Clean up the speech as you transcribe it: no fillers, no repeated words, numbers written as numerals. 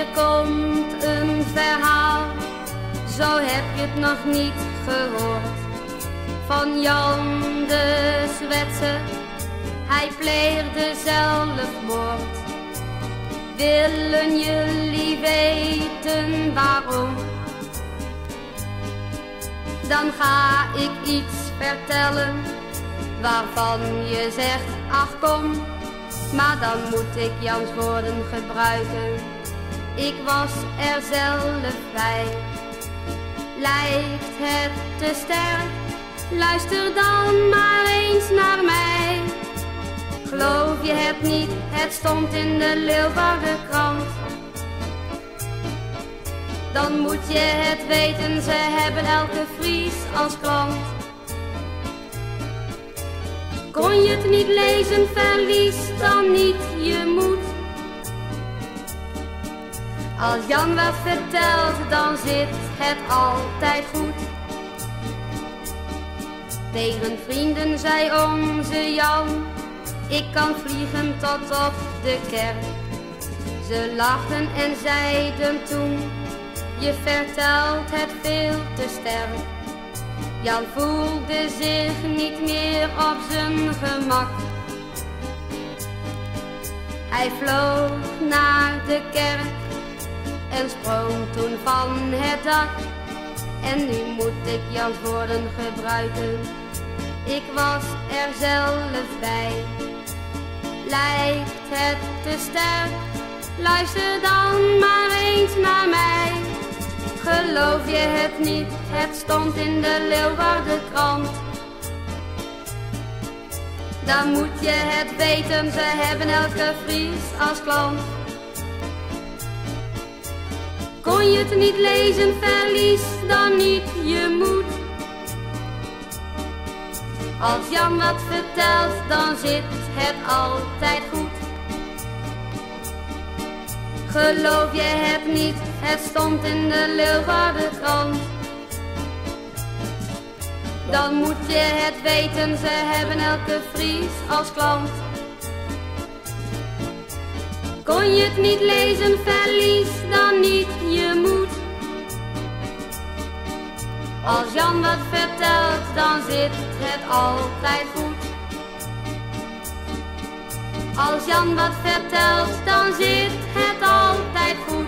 Hier komt een verhaal, zo heb je het nog niet gehoord. Van Jan de Zwetser, hij pleegde zelfmoord. Willen jullie weten waarom? Dan ga ik iets vertellen waarvan je zegt, ach kom. Maar dan moet ik Jans woorden gebruiken, ik was er zelf bij. Lijkt het te sterk? Luister dan maar eens naar mij. Geloof je het niet, het stond in de Leeuwardenkrant. Dan moet je het weten, ze hebben elke Fries als klant. Kon je het niet lezen, verlies dan niet je moed. Als Jan wat vertelt, dan zit het altijd goed. Tegen vrienden zei onze Jan, ik kan vliegen tot op de kerk. Ze lachten en zeiden toen, je vertelt het veel te sterk. Jan voelde zich niet meer op zijn gemak. Hij vloog naar de kerk en sprong toen van het dak. En nu moet ik Jans woorden gebruiken, ik was er zelf bij. Lijkt het te sterk? Luister dan maar eens naar mij. Geloof je het niet, het stond in de Leeuwardenkrant. Dan moet je het weten, ze hebben elke Fries als klant. Kon je het niet lezen, verlies dan niet je moed. Als Jan wat vertelt, dan zit het altijd goed. Geloof je het niet, het stond in de Leeuwardenkrant. Dan moet je het weten, ze hebben elke Fries als klant. Kon je het niet lezen, verlies dan niet je moed. Als Jan wat vertelt, dan zit het altijd goed. Als Jan wat vertelt, dan zit het altijd goed.